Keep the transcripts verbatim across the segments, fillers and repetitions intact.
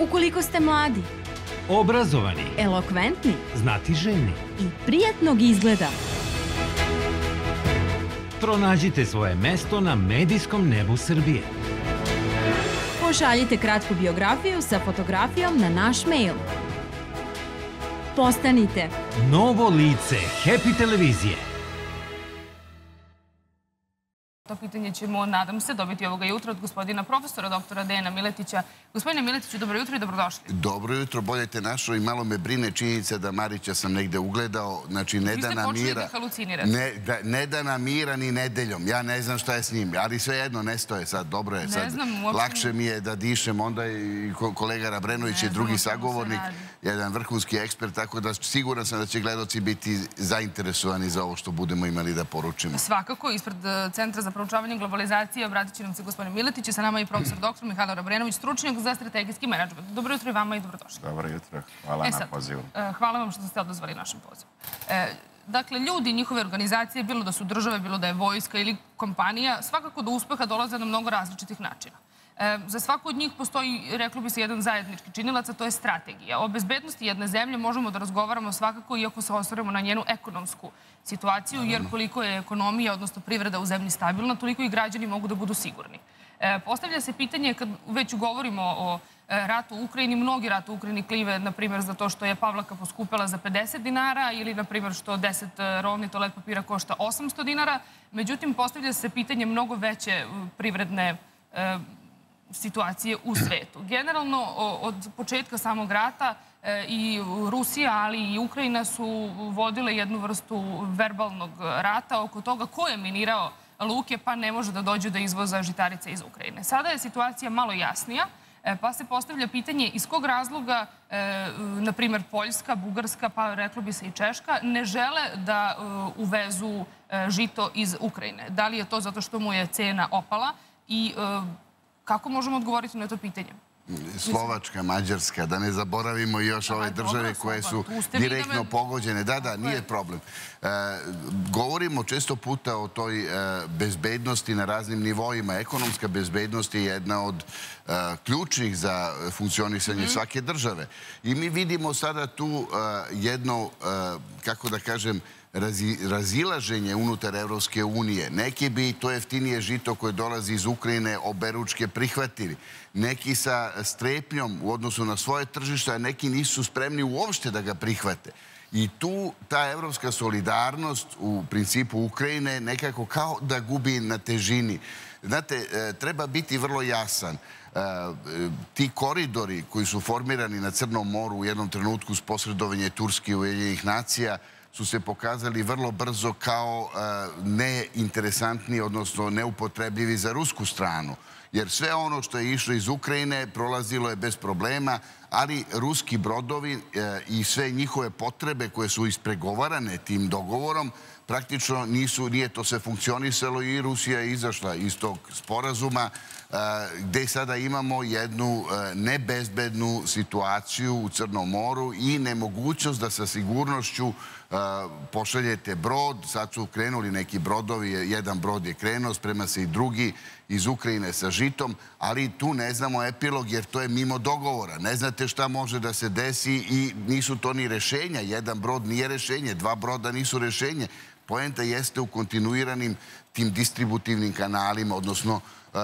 Ukoliko ste mladi, obrazovani, elokventni, znatiželjni i prijatnog izgleda, pronađite svoje mesto na medijskom nebu Srbije. Pošaljite kratku biografiju sa fotografijom na naš mail. Postanite novo lice Happy televizije. To pitanje ćemo, nadam se, dobiti ovoga jutra od gospodina profesora, doktora Dejana Miletića. Gospodine Miletiću, dobro jutro i dobrodošli. Dobro jutro, bolje te našao i malo me brine činjenica da Marića sam negde ugledao. Znači, ne da nam mira... Vi ste počeli da halucinirate. Ne da nam mira ni nedeljom. Ja ne znam šta je s njim, ali svejedno ne stoje sad. Dobro je sad. Lakše mi je da dišem. Onda i kolega Rabrenović je drugi sagovornik, jedan vrhunski ekspert, tako da siguran sam da će gledoci biti zainteresovani za ovo što budemo imali da poručimo. Svakako, ispred Centra za proučavanje globalizacije obratit će nam se gospodin Miletić i sa nama i profesor doktor Mihajlo Rabrenović, stručnjak za strategijski menadžment. Dobro jutro i vama i dobrodošli. Dobro jutro. Hvala na pozivu. Hvala vam što ste odazvali našem pozivu. Dakle, ljudi, njihove organizacije, bilo da su države, bilo da je vojska ili kompanija, svakako do uspeha dolaze na mnogo različitih načina. Za svaku od njih postoji, reklo bi se, jedan zajednički činilac, a to je strategija. O bezbednosti jedne zemlje možemo da razgovaramo svakako iako se osvrnemo na njenu ekonomsku situaciju, jer koliko je ekonomija, odnosno privreda u zemlji stabilna, toliko i građani mogu da budu sigurni. Postavlja se pitanje, kad već govorimo o ratu u Ukrajini, mnogi rat u Ukrajini klive, na primjer, za to što je Pavlaka poskupela za pedeset dinara ili, na primjer, što deset rolni toalet papira košta osamsto dinara. Međutim, postavlja se pitanje mnogo veće privredne situacije u svetu. Generalno, od početka samog rata i Rusija, ali i Ukrajina su vodile jednu vrstu verbalnog rata oko toga ko je minirao luke, pa ne može da dođe do izvoza žitarica iz Ukrajine. Sada je situacija malo jasnija, pa se postavlja pitanje iz kog razloga, na primjer, Poljska, Bugarska, pa reklo bi se i Češka, ne žele da uvezu žito iz Ukrajine. Da li je to zato što mu je cena opala i kako možemo odgovoriti na to pitanje? Slovačka, Mađarska, da ne zaboravimo još ove države koje su direktno pogođene. Da, da, nije problem. Govorimo često puta o toj bezbednosti na raznim nivoima. Ekonomska bezbednost je jedna od ključnih za funkcionisanje svake države. I mi vidimo sada tu jedno, kako da kažem, razilaženje unutar Evropske unije. Neki bi to jeftinije žito koje dolazi iz Ukrajine oberučke prihvatili. Neki sa strepnjom u odnosu na svoje tržište, a neki nisu spremni uopšte da ga prihvate. I tu ta evropska solidarnost u principu Ukrajine nekako kao da gubi na težini. Znate, treba biti vrlo jasan. Ti koridori koji su formirani na Crnom moru u jednom trenutku s posredovanje Turske i Ujedinjenih nacija su se pokazali vrlo brzo kao neinteresantni, odnosno neupotrebljivi za rusku stranu. Jer sve ono što je išlo iz Ukrajine prolazilo je bez problema, ali ruski brodovi i sve njihove potrebe koje su ispregovarane tim dogovorom praktično nije to sve funkcionisalo i Rusija je izašla iz tog sporazuma gde sada imamo jednu nebezbednu situaciju u Crnom moru i nemogućnost da sa sigurnošću pošaljete brod. Sad su krenuli neki brodovi, jedan brod je krenuo, sprema se i drugi iz Ukrajine sa žitom, ali tu ne znamo epilog jer to je mimo dogovora. Ne znate šta može da se desi i nisu to ni rešenja. Jedan brod nije rešenje, dva broda nisu rešenje. Poenta jeste u kontinuiranim tim distributivnim kanalima, odnosno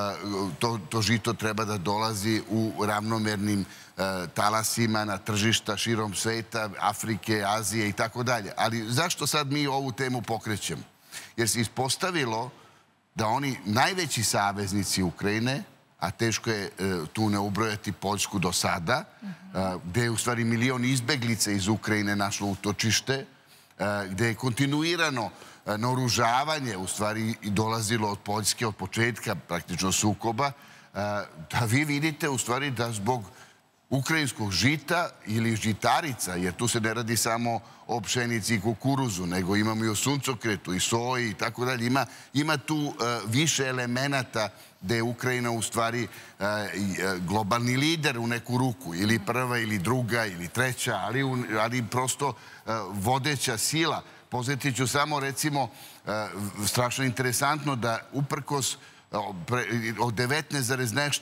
to žito treba da dolazi u ravnomernim talasima na tržišta širom sveta, Afrike, Azije i tako dalje. Ali zašto sad mi ovu temu pokrećemo? Jer se ispostavilo da oni najveći saveznici Ukrajine, a teško je tu ne ubrojati Poljsku do sada, gde je u stvari milion izbeglica iz Ukrajine našlo utočište, gde je kontinuirano naoružavanje u stvari dolazilo od Poljske od početka praktično sukoba, da vi vidite u stvari da zbog ukrajinskog žita ili žitarica, jer tu se ne radi samo o pšenici i kukuruzu, nego imamo i o suncokretu i soji i tako dalje. Ima tu više elemenata gde je Ukrajina u stvari globalni lider u neku ruku, ili prva, ili druga, ili treća, ali prosto vodeća sila. Posjetit ću samo, recimo, strašno interesantno da uprkos od devetnaest zarez nešto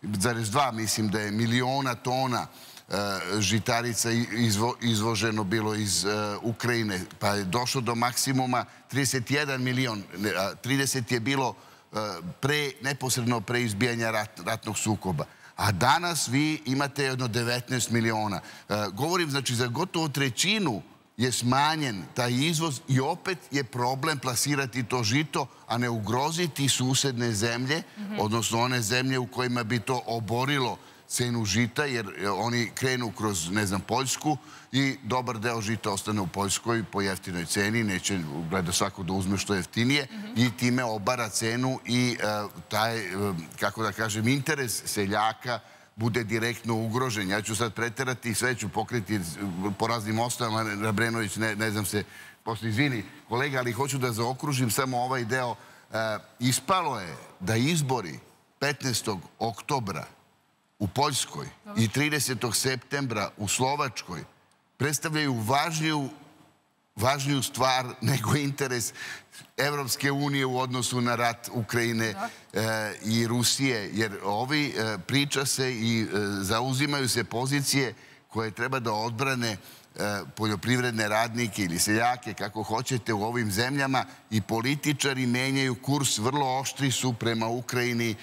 zarez dva mislim da je miliona tona žitarica izvoženo bilo iz Ukrajine, pa je došlo do maksimuma trideset jedan milion. trideset je bilo neposredno pre izbijanja ratnog sukoba. A danas vi imate jedno devetnaest miliona. Govorim, znači, za gotovo trećinu je smanjen taj izvoz i opet je problem plasirati to žito, a ne ugroziti susedne zemlje, odnosno one zemlje u kojima bi to oborilo cenu žita, jer oni krenu kroz, ne znam, Poljsku i dobar deo žita ostane u Poljskoj po jeftinoj ceni, neće gleda svako da uzme što jeftinije i time obara cenu i taj, kako da kažem, interes seljaka bude direktno ugrožen. Ja ću sad preterati i sve ću pokriti po raznim osnovama. Rabrenović, ne znam se, posle izvini kolega, ali hoću da zaokružim samo ovaj deo. Ispalo je da izbori petnaestog oktobra u Poljskoj i tridesetog septembra u Slovačkoj predstavljaju važniju stvar nego interes Evropske unije u odnosu na rat Ukrajine i Rusije, jer ovi priča se i zauzimaju se pozicije koje treba da odbrane poljoprivredne radnike ili seljake, kako hoćete, u ovim zemljama i političari menjaju kurs, vrlo oštri su prema Ukrajini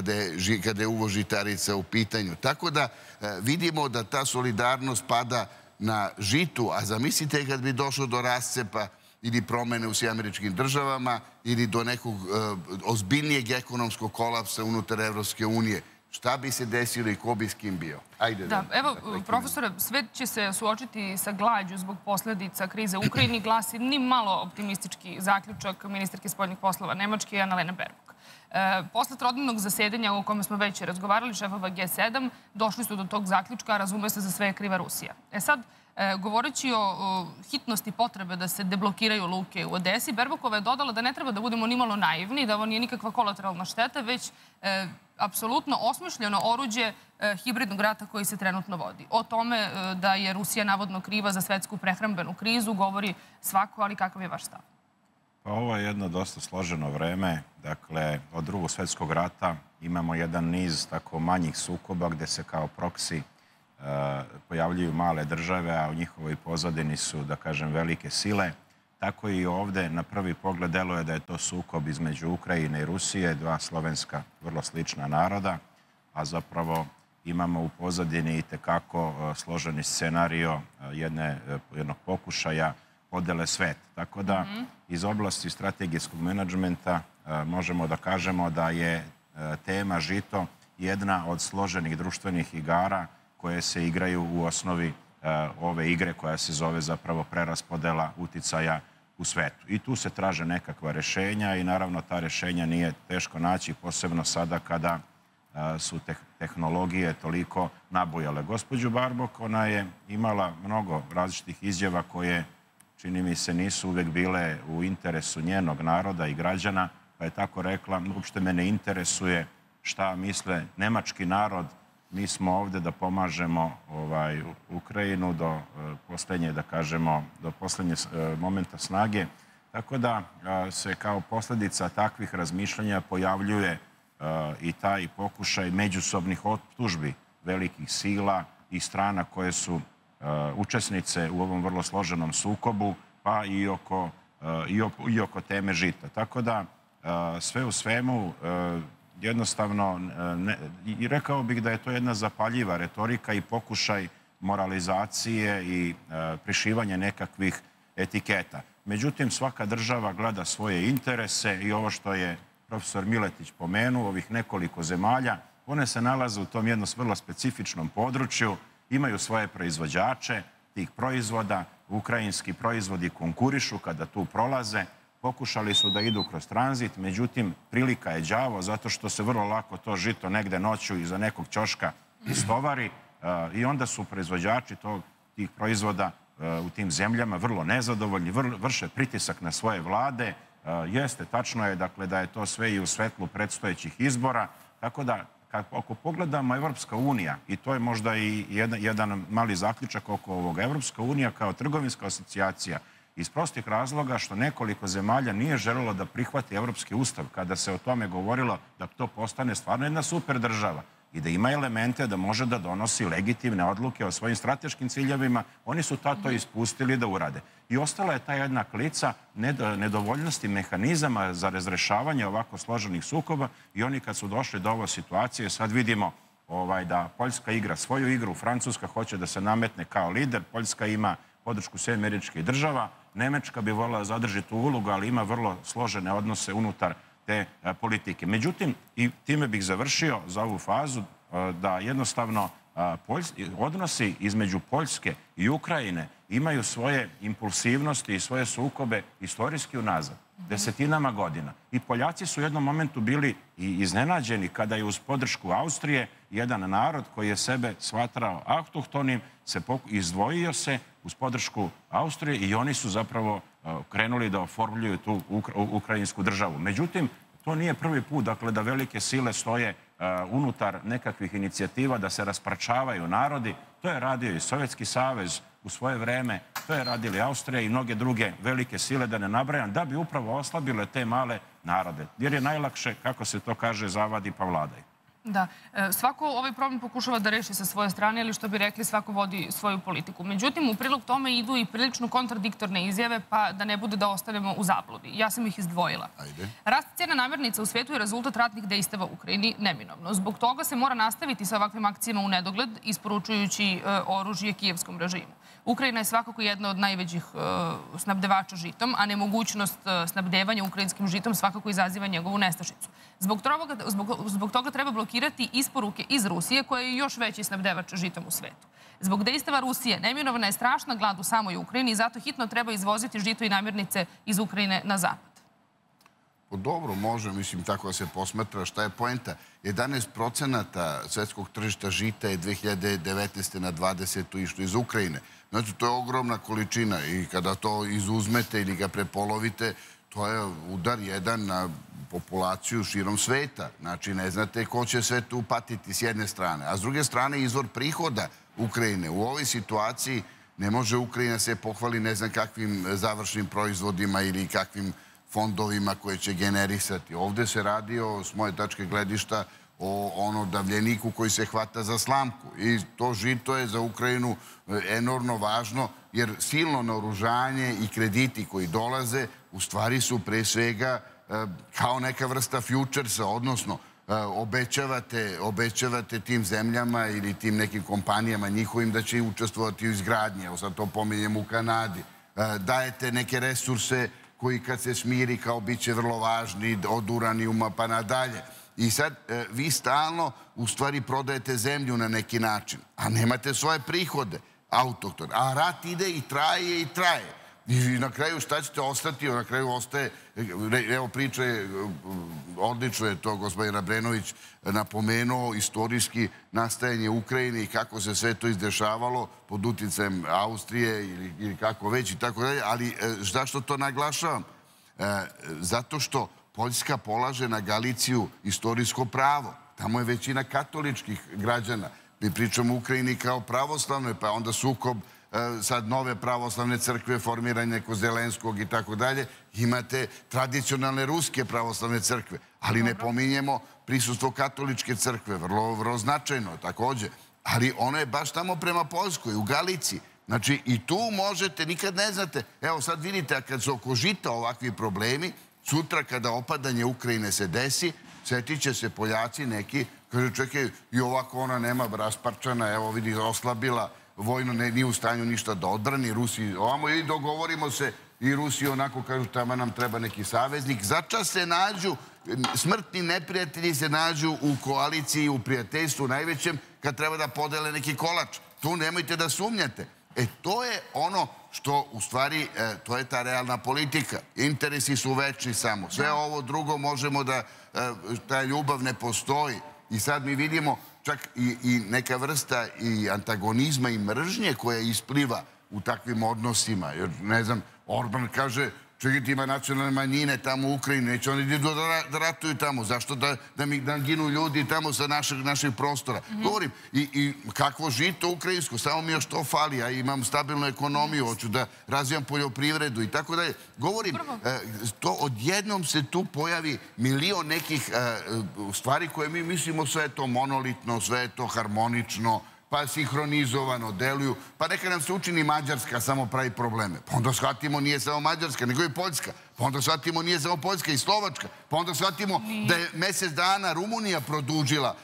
kada je uvoz žitarica u pitanju. Tako da vidimo da ta solidarnost pada na žitu, a zamislite kad bi došlo do rascepa ili promene u Sjedinjenim Američkim Državama ili do nekog ozbiljnijeg ekonomskog kolapsa unutar Evropske unije. Šta bi se desilo i ko bi s kim bio? Ajde da... Evo, profesore, svet će se suočiti sa glađu zbog posledica krize u Ukrajini, glasi ni malo optimistički zaključak ministarke spoljnih poslova Nemačke, Annalena Baerbock. Posle trodnevnog zasedanja o kome smo već razgovarali, šefova G sedam, došli su do tog zaključka, razume se, za sve je kriva Rusija. E sad, govoreći o hitnosti potrebe da se deblokiraju luke u Odesi, Baerbockova je dodala da ne treba da budemo nimalo naivni, da ovo nije nikakva kolateralna šteta, već apsolutno osmišljeno oruđe hibridnog rata koji se trenutno vodi. O tome da je Rusija navodno kriva za svetsku prehrambenu krizu govori svako, ali kakav je vaš stav? Pa ovo je jedno dosta složeno vreme. Dakle, od Drugog svjetskog rata imamo jedan niz tako manjih sukoba gde se kao proksi pojavljuju male države, a u njihovoj pozadini su, da kažem, velike sile. Tako i ovde na prvi pogled deluje da je to sukob između Ukrajine i Rusije, dva slovenska vrlo slična naroda, a zapravo imamo u pozadini i tekako složeni scenario jednog pokušaja podele svet. Tako da iz oblasti strategijskog menadžmenta možemo da kažemo da je tema žito jedna od složenih društvenih igara koje se igraju u osnovi ove igre koja se zove zapravo preraspodela uticaja u svetu. I tu se traže nekakva rešenja i naravno ta rešenja nije teško naći, posebno sada kada su tehnologije toliko nabujale. Gospođu Baerbock, ona je imala mnogo različitih izjava koje, čini mi se, nisu uvek bile u interesu njenog naroda i građana, pa je tako rekla, uopšte me ne interesuje šta misle nemački narod, mi smo ovde da pomažemo Ukrajinu do poslednje, da kažemo, do poslednje momenta snage. Tako da se kao posledica takvih razmišljanja pojavljuje i taj pokušaj međusobnih optužbi velikih sila i strana koje su učesnice u ovom vrlo složenom sukobu, pa i oko teme žita. Tako da sve u svemu jednostavno, i rekao bih da je to jedna zapaljiva retorika i pokušaj moralizacije i prišivanja nekakvih etiketa. Međutim, svaka država gleda svoje interese i ovo što je profesor Miletić pomenuo, ovih nekoliko zemalja, one se nalaze u tom jednom vrlo specifičnom području, imaju svoje proizvođače tih proizvoda, ukrajinski proizvodi konkurišu kada tu prolaze, pokušali su da idu kroz tranzit, međutim, prilika je đavo zato što se vrlo lako to žito negde noću iza nekog ćoška istovari i onda su proizvođači tih proizvoda u tim zemljama vrlo nezadovoljni, vrše pritisak na svoje vlade. Jeste, tačno je da je to sve i u svetlu predstojećih izbora, tako da ako pogledamo Evropska unija, i to je možda i jedan mali zaključak oko ovoga, Evropska unija kao trgovinska asocijacija, iz prostih razloga što nekoliko zemalja nije želelo da prihvati Evropski ustav kada se o tome govorilo da to postane stvarno jedna super država. i da ima elemente da može da donosi legitimne odluke o svojim strateškim ciljevima. Oni su to ispustili da urade. I ostala je ta jedna klica nedovoljnosti mehanizama za razrešavanje ovako složenih sukoba i oni kad su došli do ove situacije, sad vidimo da Poljska igra svoju igru, Francuska hoće da se nametne kao lider, Poljska ima podršku Sjedinjenih Američkih Država, Nemačka bi voljela da zadrži tu ulogu, ali ima vrlo složene odnose unutar te politike. Međutim, i time bih završio za ovu fazu, da jednostavno odnosi između Poljske i Ukrajine imaju svoje impulsivnosti i svoje sukobe istorijski unazad, desetinama godina. I Poljaci su u jednom momentu bili i iznenađeni kada je uz podršku Austrije jedan narod koji je sebe smatrao autohtonim, izdvojio se uz podršku Austrije i oni su zapravo krenuli da oformljuju tu ukrajinsku državu. Međutim, to nije prvi put, dakle, da velike sile stoje unutar nekakvih inicijativa da se raspračavaju narodi. To je radio i Sovjetski savez u svoje vreme, to je radili Austrija i mnoge druge velike sile, da ne nabrajam, da bi upravo oslabile te male narode. Jer je najlakše, kako se to kaže, zavadi pa vladaj. Da. Svako ovaj problem pokušava da reši sa svoje strane, ali što bi rekli, svako vodi svoju politiku. Međutim, u prilog tome idu i prilično kontradiktorne izjave, pa da ne bude da ostanemo u zabludi. Ja sam ih izdvojila. Rast cijena namirnica u svijetu je rezultat ratnih dejstava u Ukrajini, neminovno. Zbog toga se mora nastaviti sa ovakvim akcijama u nedogled, isporučujući oružje kijevskom režimu. Ukrajina je svakako jedna od najvećih snabdevača žitom, a nemogućnost snabdevanja ukrajinskim žitom svakako izaziva njegovu nestašicu. Zbog toga treba blokirati isporuke iz Rusije, koja je još veći snabdevač žitom u svetu. Zbog dejstava Rusije neminovna je strašna glad u samoj Ukrajini i zato hitno treba izvoziti žito i namirnice iz Ukrajine na zapad. Dobro, može, mislim, tako da se posmatra. Šta je poenta? jedanaest procenata svetskog tržišta žita je dve hiljade devetnaeste. na dvadesetu išlo iz Ukrajine. Znači, to je ogromna količina i kada to izuzmete ili ga prepolovite, to je udar jedan na populaciju širom sveta. Znači, ne znate ko će sve tu patiti s jedne strane. A s druge strane, izvor prihoda Ukrajine. U ovoj situaciji ne može Ukrajina se pohvali ne znam kakvim završnim proizvodima ili kakvim fondovima koje će generisati. Ovdje se radi, s moje tačke gledišta, o ono davljeniku koji se hvata za slamku. I to žito je za Ukrajinu enormno važno, jer silno naoružanje i krediti koji dolaze u stvari su pre svega kao neka vrsta futuresa, odnosno obećavate tim zemljama ili tim nekim kompanijama njihovim da će učestvovati u izgradnji. Evo sad to pominjem u Kanadi. Dajete neke resurse koji kad se smiri kao bit će vrlo važni, od uranijuma pa nadalje. I sad vi stalno u stvari prodajete zemlju na neki način, a nemate svoje prihode autohtone. A rat ide i traje i traje. I na kraju šta ćete ostati? Na kraju ostaje, evo priča je, odlično je to gospodin Rabrenović napomenuo, istorijski nastajanje Ukrajine i kako se sve to izdešavalo pod uticajem Austrije ili kako već i tako dalje. Ali zašto to naglašavam? Zato što Poljska polaže na Galiciju istorijsko pravo. Tamo je većina katoličkih građana. Mi pričamo o Ukrajini kao pravoslavnoj, pa onda sukob sad nove pravoslavne crkve, formiranje Zelenskog i tako dalje. Imate tradicionalne ruske pravoslavne crkve, ali ne pominjemo prisustvo katoličke crkve, vrlo značajno također. Ali ono je baš tamo prema Poljskoj, u Galiciji. Znači i tu možete, nikad ne znate, evo sad vidite, a kad su oko žita ovakvi problemi, sutra kada opadanje Ukrajine se desi, sjetit će se Poljaci neki, kaže čekaj, i ovako ona nema rasparčana, evo vidi, oslabila, vojno nije u stanju ništa da odbrani, Rusi ovamo i dogovorimo se i Rusi onako kažu tamo nam treba neki saveznik. Začas se nađu, smrtni neprijatelji se nađu u koaliciji, u prijateljstvu najvećem kad treba da podele neki kolač. Tu nemojte da sumnjate. E to je ono što u stvari, to je ta realna politika. Interesi su veći samo. Sve ovo drugo možemo da, ta ljubav ne postoji. I sad mi vidimo čak i neka vrsta i antagonizma i mržnje koja ispliva u takvim odnosima. Jer, ne znam, Orban kaže, Čekajte, ima nacionalne manjine tamo u Ukrajini, neće oni idu da ratuju tamo. Zašto da mi ginu ljudi tamo sa naših prostora? Govorim, i kakvo žito ukrajinsko, samo mi još to fali, ja imam stabilnu ekonomiju, hoću da razvijam poljoprivredu i tako dalje. Govorim, to odjednom se tu pojavi milion nekih stvari koje mi mislimo sve je to monolitno, sve je to harmonično, pa sinhronizovano deluju, pa neka nam se učini Mađarska samo pravi probleme. Pa onda shvatimo nije samo Mađarska, nego i Poljska. Pa onda shvatimo nije samo Poljska i Slovačka. Pa onda shvatimo da je mesec dana Rumunija produžila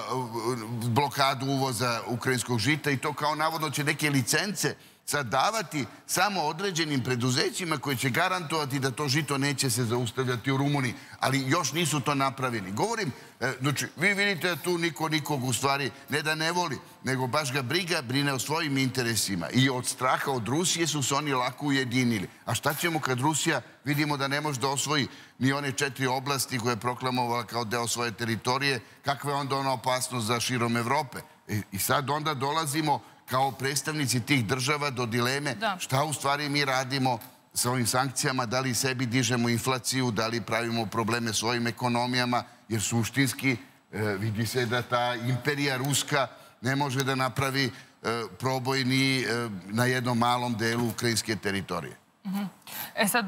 blokadu uvoza ukrajinskog žita i to kao navodno će neke licence sad davati samo određenim preduzećima koji će garantovati da to žito neće se zaustavljati u Rumuniji. Ali još nisu to napravili. Govorim, znači, vi vidite da tu niko nikog u stvari ne da ne voli, nego baš ga briga, brine o svojim interesima. I od straha od Rusije su se oni lako ujedinili. A šta ćemo kad Rusija vidimo da ne može da osvoji ni one četiri oblasti koje je proklamovala kao deo svoje teritorije, kakva je onda ona opasnost za širom Evrope? I sad onda dolazimo kao predstavnici tih država do dileme šta u stvari mi radimo sa ovim sankcijama, da li sebi dižemo inflaciju, da li pravimo probleme svojim ekonomijama, jer suštinski vidi se da ta imperija ruska ne može da napravi proboj ni na jednom malom delu ukrajinske teritorije. E sad,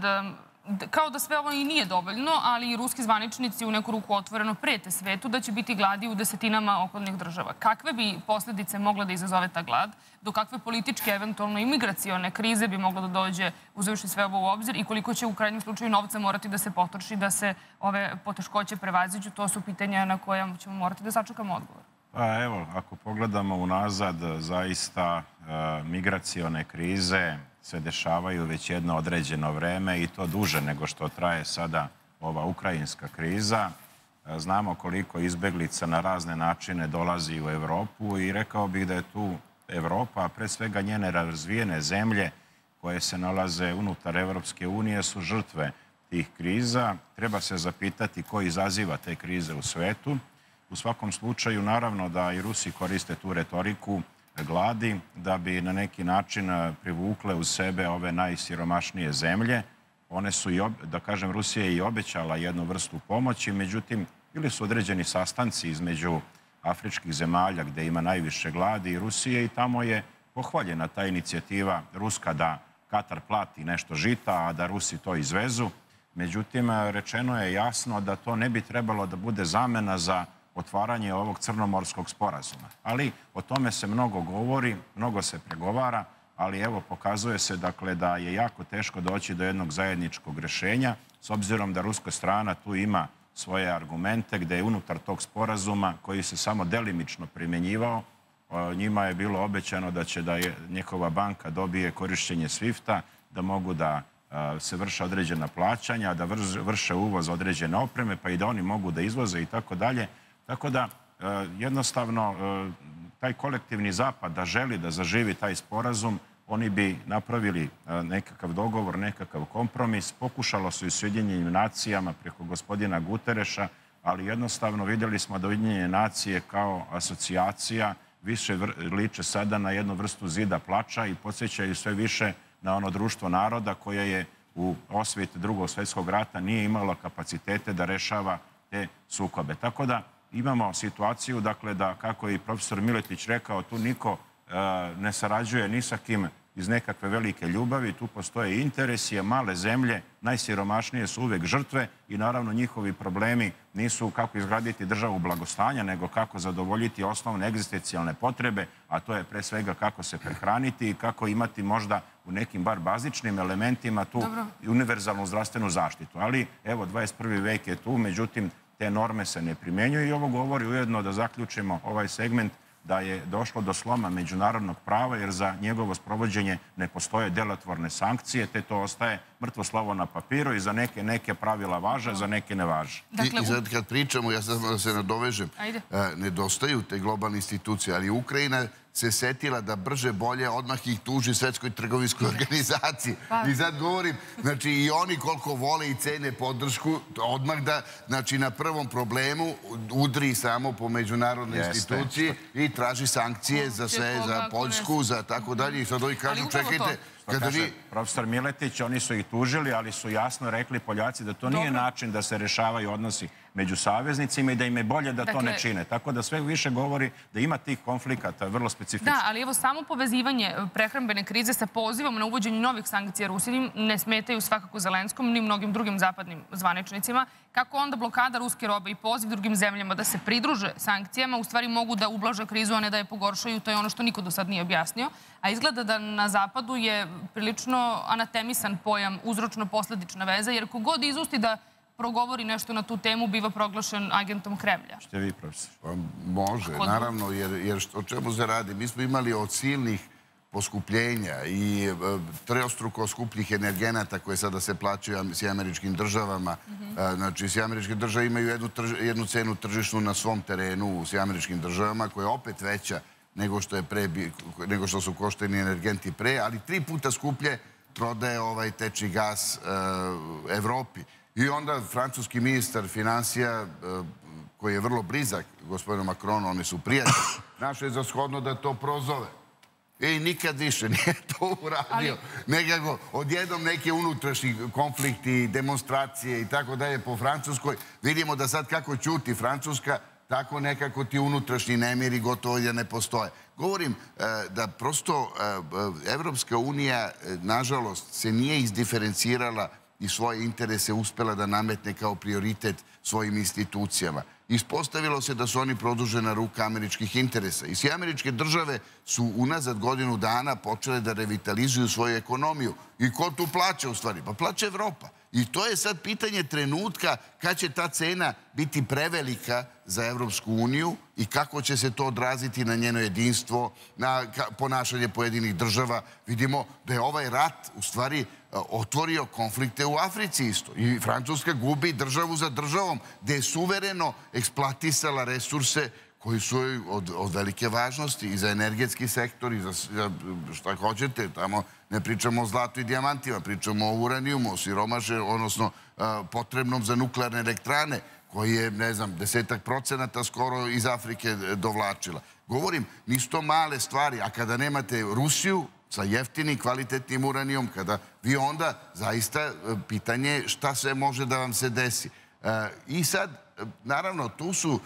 kao da sve ovo i nije dovoljno, ali i ruski zvaničnici u neku ruku otvoreno prete svetu da će biti gladi u desetinama okolnih država. Kakve bi posljedice mogla da izazove ta glad? Do kakve političke, eventualno i migracione krize bi moglo da dođe uzevši sve ovo u obzir i koliko će u krajnjem slučaju novca morati da se potroši da se ove poteškoće prevaziđu? To su pitanja na koja ćemo morati da sačekamo odgovor. Pa evo, ako pogledamo unazad, zaista migracione krize se dešavaju već jedno određeno vreme i to duže nego što traje sada ova ukrajinska kriza. Znamo koliko izbeglica na razne načine dolazi u Evropu i rekao bih da je tu Evropa, a pre svega njene razvijene zemlje koje se nalaze unutar Evropske unije su žrtve tih kriza. Treba se zapitati ko izaziva te krize u svetu. U svakom slučaju, naravno da i Rusi koriste tu retoriku gladi da bi na neki način privukle u sebe ove najsiromašnije zemlje. One su, da kažem, Rusija je i obećala jednu vrstu pomoći, međutim, bili su određeni sastanci između afričkih zemalja gde ima najviše gladi i Rusije i tamo je pohvaljena ta inicijativa ruska da Katar plati nešto žita, a da Rusi to izvezu. Međutim, rečeno je jasno da to ne bi trebalo da bude zamena za otvaranje ovog crnomorskog sporazuma. Ali o tome se mnogo govori, mnogo se pregovara, ali evo pokazuje se dakle da je jako teško doći do jednog zajedničkog rešenja, s obzirom da ruska strana tu ima svoje argumente gde je unutar tog sporazuma koji se samo delimično primjenjivao, njima je bilo obećano da će da njihova banka dobije korišćenje svifta, da mogu da se vrše određena plaćanja, da vrše uvoz određene opreme, pa i da oni mogu da izvoze i tako dalje. Tako da, jednostavno, taj kolektivni zapad da želi da zaživi taj sporazum, oni bi napravili nekakav dogovor, nekakav kompromis. Pokušalo su i s Ujedinjenim nacijama preko gospodina Gutereša, ali jednostavno vidjeli smo da Ujedinjene nacije kao asocijacija više liče sada na jednu vrstu zida plača i podsjećaju sve više na ono društvo naroda koje je u osveti Drugog svjetskog rata nije imalo kapacitete da rešava te sukobe. Tako da imamo situaciju, dakle, da, kako je i profesor Miletić rekao, tu niko ne sarađuje ni sa kim iz nekakve velike ljubavi, tu postoje interesi, a male zemlje, najsiromašnije su uvek žrtve i naravno njihovi problemi nisu kako izgraditi državu blagostanja, nego kako zadovoljiti osnovne egzistencijalne potrebe, a to je pre svega kako se prehraniti i kako imati možda u nekim bar bazičnim elementima tu univerzalnu zdravstvenu zaštitu. Ali evo, dvadeset prvi vek je tu, međutim, te norme se ne primjenjuju i ovo govori ujedno da zaključimo ovaj segment da je došlo do sloma međunarodnog prava jer za njegovo sprovođenje ne postoje delotvorne sankcije, te to ostaje mrtvo slovo na papiru i za neke neke pravila važe, za neke ne važe. I sad kad pričamo, ja sad da se nadovežem, nedostaju te globalne institucije, ali Ukrajina se setila da brže bolje odmah ih tuži Svetskoj trgovinskoj organizaciji. I sad govorim, znači i oni koliko vole i cene podršku, odmah da, znači na prvom problemu udri samo po međunarodnoj instituciji i traži sankcije za sve, za Poljsku, za tako dalje. I sad ovi kažu, čekajte, kaže profesor Miletić, oni su ih tužili, ali su jasno rekli Poljaci da to nije način da se rešavaju odnosi među saveznicima i da im je bolje da to ne čine. Tako da sve više govori da ima tih konflikata, vrlo specifično. Da, ali evo samo povezivanje prehrambene krize sa pozivom na uvođenje novih sankcija Rusiji ne smetaju svakako Zelenskom ni mnogim drugim zapadnim zvaničnicima. Kako onda blokada ruske robe i poziv drugim zemljama da se pridruže sankcijama u stvari mogu da ublaže krizu, a ne da je pogoršaju, to je ono što niko do sad nije objasnio. A izgleda da na zapadu je prilično anatemisan pojam uzročno-posledična veza, jer kogod izusti da progovori nešto na tu temu, biva proglašen agentom Kremlja. Što vi, profesor? Može, naravno, jer o čemu se radi? Mi smo imali od silnih poskupljenja i treostruko skupljih energenata koje sada se plaćaju s američkim državama. Znači, s američke države imaju jednu cenu tržišnu na svom terenu s američkim državama, koja je opet veća nego što su košteni energenti pre, ali tri puta skuplje prodaje ovaj teči gas Evropi. I onda francuski ministar finansija, koji je vrlo blizak gospodinu Macronu, oni su prijatelji, našao je za shodno da to prozove. I nikad više nije to uradio. Nekako, odjednom neke unutrašnji konflikti, demonstracije i tako dalje po Francuskoj. Vidimo da sad kako ćuti Francuska, tako nekako ti unutrašnji nemiri gotovo da ne postoje. Govorim da prosto Evropska unija, nažalost, se nije izdiferencirala i svoje interese uspela da nametne kao prioritet svojim institucijama. Ispostavilo se da su oni produžena ruka američkih interesa. I sve američke države su unazad godinu dana počele da revitalizuju svoju ekonomiju. I ko tu plaća u stvari? Pa plaća Evropa. I to je sad pitanje trenutka kad će ta cena biti prevelika za Evropsku uniju i kako će se to odraziti na njeno jedinstvo, na ponašanje pojedinih država. Vidimo da je ovaj rat u stvari otvorio konflikte u Africi isto. I Francuska gubi državu za državom, gde je suvereno eksploatisala resurse koji su od velike važnosti i za energetski sektor i za šta hoćete. Tamo ne pričamo o zlatu i dijamantima, pričamo o uranijumu, o siromaše, odnosno potrebnom za nuklearne elektrane, koji je, ne znam, desetak procenata skoro iz Afrike dovlačila. Govorim, nisu to male stvari, a kada nemate Rusiju sa jeftinim, kvalitetnim uranijom, kada vi onda, zaista, pitanje šta sve može da vam se desi. I sad, naravno, tu su...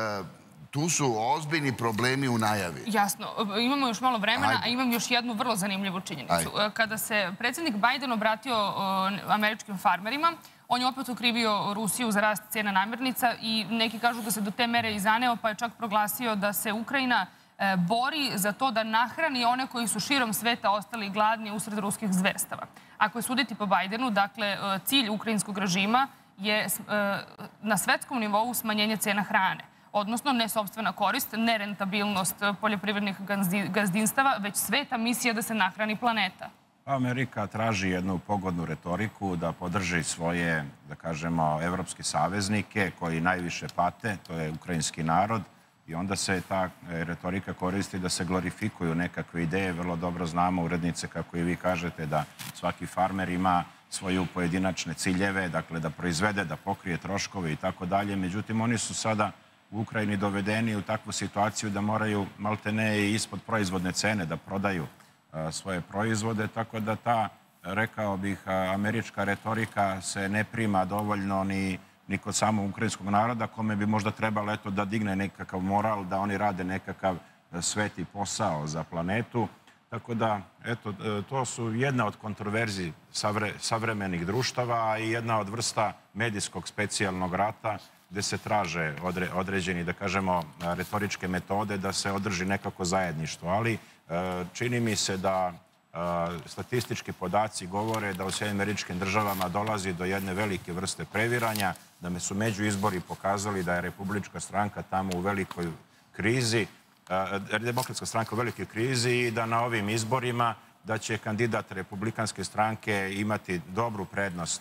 Tu su ozbiljni problemi u najavi. Jasno. Imamo još malo vremena, a imam još jednu vrlo zanimljivu činjenicu. Kada se predsjednik Biden obratio američkim farmerima, on je opet okrivio Rusiju za rast cijena namirnica i neki kažu da se do te mere i zaneo, pa je čak proglasio da se Ukrajina bori za to da nahrani one koji su širom sveta ostali gladni usred ruskih zverstava. Ako je suditi po Bidenu, dakle, cilj ukrajinskog režima je na svetskom nivou smanjenje cena hrane. Odnosno, ne sopstvena korist, ne rentabilnost poljoprivrednih gazdinstava, već sveta misija da se nahrani planeta. Amerika traži jednu pogodnu retoriku da podrži svoje, da kažemo, evropske saveznike koji najviše pate, to je ukrajinski narod, i onda se ta retorika koristi da se glorifikuju nekakve ideje. Vrlo dobro znamo, urednice, kako i vi kažete, da svaki farmer ima svoju pojedinačne ciljeve, dakle da proizvede, da pokrije troškove i tako dalje. Međutim, oni su sada u Ukrajini dovedeni u takvu situaciju da moraju maltene i ispod proizvodne cene da prodaju svoje proizvode, tako da ta, rekao bih, američka retorika se ne prima dovoljno ni ni kod samog ukrajinskog naroda, kome bi možda trebalo eto da digne nekakav moral, da oni rade nekakav sveti posao za planetu. Tako da, eto, to su jedna od kontroverziji savremenih društava i jedna od vrsta medijskog specijalnog rata gde se traže određeni, da kažemo, retoričke metode da se održi nekako zajedništvo. Ali čini mi se da statistički podaci govore da u Sjedinjenim Američkim Državama dolazi do jedne velike vrste previranja, da su među izbori pokazali da je Republička stranka tamo u velikoj krizi, Demokratska stranka u velikoj krizi i da na ovim izborima da će kandidat Republikanske stranke imati dobru prednost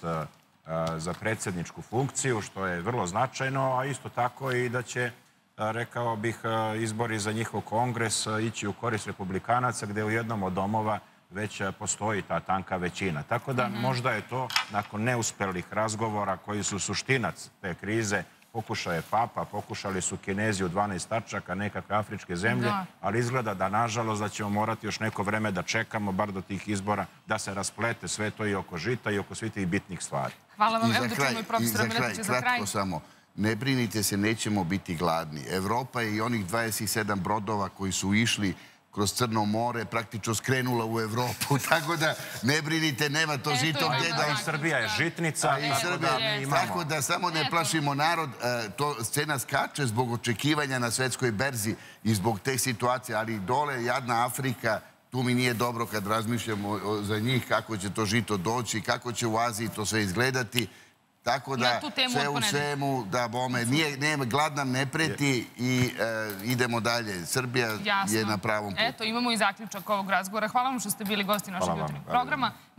za predsjedničku funkciju, što je vrlo značajno, a isto tako i da će, rekao bih, izbori za njihov kongres ići u korist republikanaca, gde u jednom od domova već postoji ta tanka većina. Tako da možda je to, nakon neuspelih razgovora koji su suštinac te krize, pokušao je Papa, pokušali su Kinezi u dvanaest tačaka, nekakve afričke zemlje, ali izgleda da, nažalost, da ćemo morati još neko vreme da čekamo, bar do tih izbora, da se rasplete sve to i oko žita i oko svih tih bitnih stvari. Hvala vam. Evo da čujemo i profesora Miletića za kraj. Kratko samo. Ne brinite se, nećemo biti gladni. Evropa i onih dvadeset sedam brodova koji su išli kroz Crno more, praktično skrenula u Evropu. Tako da ne brinite, nema to žito gdje da... I Srbija je žitnica. Tako da samo ne plašimo narod. Scena skače zbog očekivanja na svetskoj berzi i zbog te situacije, ali dole, jadna Afrika, tu mi nije dobro kad razmišljamo za njih kako će to žito doći, kako će u Aziji to sve izgledati. Tako da sve u svemu, da bome, glad nam ne preti i idemo dalje. Srbija je na pravom putu. Eto, imamo i zaključak ovog razgovora. Hvala vam što ste bili gosti našeg jutarnjeg programa.